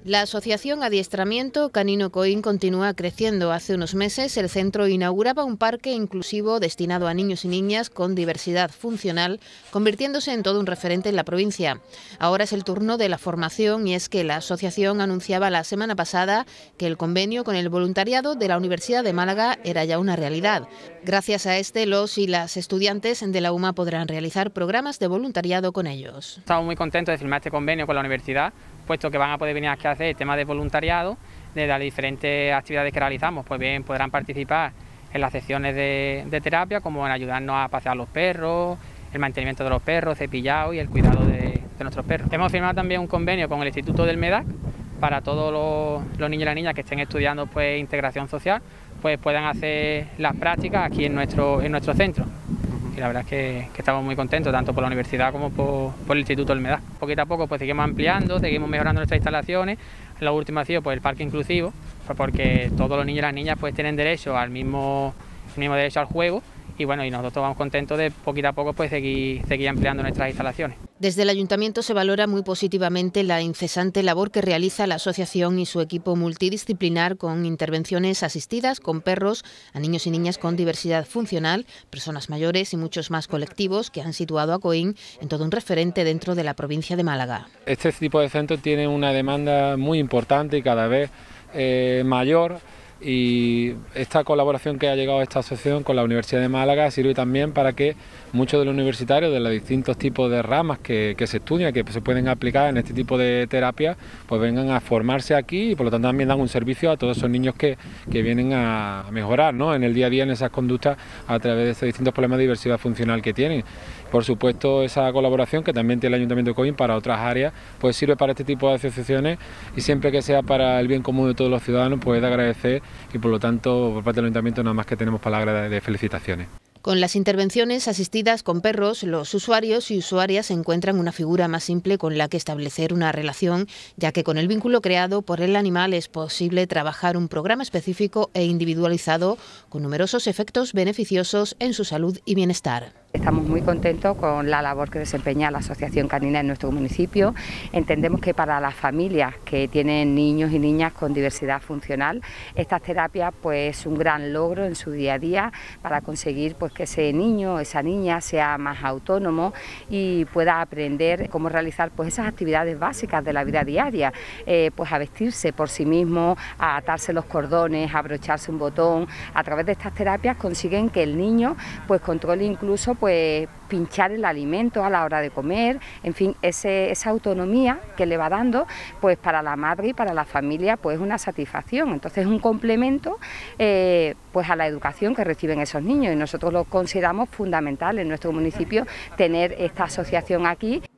La asociación Adiestramiento Canino Coín continúa creciendo. Hace unos meses el centro inauguraba un parque inclusivo destinado a niños y niñas con diversidad funcional, convirtiéndose en todo un referente en la provincia. Ahora es el turno de la formación y es que la asociación anunciaba la semana pasada que el convenio con el voluntariado de la Universidad de Málaga era ya una realidad. Gracias a este, los y las estudiantes de la UMA podrán realizar programas de voluntariado con ellos. Estamos muy contentos de firmar este convenio con la universidad, puesto que van a poder venir aquí a hacer el tema de voluntariado de las diferentes actividades que realizamos. Pues bien, podrán participar en las secciones de terapia, como en ayudarnos a pasear los perros, el mantenimiento de los perros, cepillado y el cuidado de nuestros perros. Hemos firmado también un convenio con el Instituto del MEDAC para todos los niños y las niñas que estén estudiando pues integración social, pues puedan hacer las prácticas aquí en nuestro centro. Y la verdad es que estamos muy contentos, tanto por la universidad como por el Instituto del MEDAC. Poquito a poco pues seguimos ampliando, seguimos mejorando nuestras instalaciones. Lo último ha sido pues el parque inclusivo, pues porque todos los niños y las niñas pues tienen derecho al mismo derecho al juego. Y bueno, y nosotros vamos contentos de poquito a poco pues seguir ampliando nuestras instalaciones. Desde el Ayuntamiento se valora muy positivamente la incesante labor que realiza la asociación y su equipo multidisciplinar con intervenciones asistidas con perros a niños y niñas con diversidad funcional, personas mayores y muchos más colectivos que han situado a Coín en todo un referente dentro de la provincia de Málaga. Este tipo de centros tiene una demanda muy importante y cada vez mayor. Y esta colaboración que ha llegado a esta asociación con la Universidad de Málaga sirve también para que muchos de los universitarios de los distintos tipos de ramas que se estudian, que se pueden aplicar en este tipo de terapia, pues vengan a formarse aquí y por lo tanto también dan un servicio a todos esos niños que vienen a mejorar, ¿no?, en el día a día en esas conductas a través de estos distintos problemas de diversidad funcional que tienen. Por supuesto, esa colaboración que también tiene el Ayuntamiento de Coín para otras áreas, pues sirve para este tipo de asociaciones y siempre que sea para el bien común de todos los ciudadanos, pues de agradecer y por lo tanto por parte del Ayuntamiento nada más que tenemos palabras de felicitaciones. Con las intervenciones asistidas con perros, los usuarios y usuarias encuentran una figura más simple con la que establecer una relación, ya que con el vínculo creado por el animal es posible trabajar un programa específico e individualizado con numerosos efectos beneficiosos en su salud y bienestar. Estamos muy contentos con la labor que desempeña la Asociación Canina en nuestro municipio. Entendemos que para las familias que tienen niños y niñas con diversidad funcional, estas terapias pues es un gran logro en su día a día para conseguir pues que ese niño o esa niña sea más autónomo y pueda aprender cómo realizar pues esas actividades básicas de la vida diaria, pues a vestirse por sí mismo, a atarse los cordones, a abrocharse un botón. A través de estas terapias consiguen que el niño pues controle incluso pues pinchar el alimento a la hora de comer, en fin, esa autonomía que le va dando, pues para la madre y para la familia pues una satisfacción. Entonces es un complemento pues a la educación que reciben esos niños y nosotros lo consideramos fundamental en nuestro municipio tener esta asociación aquí.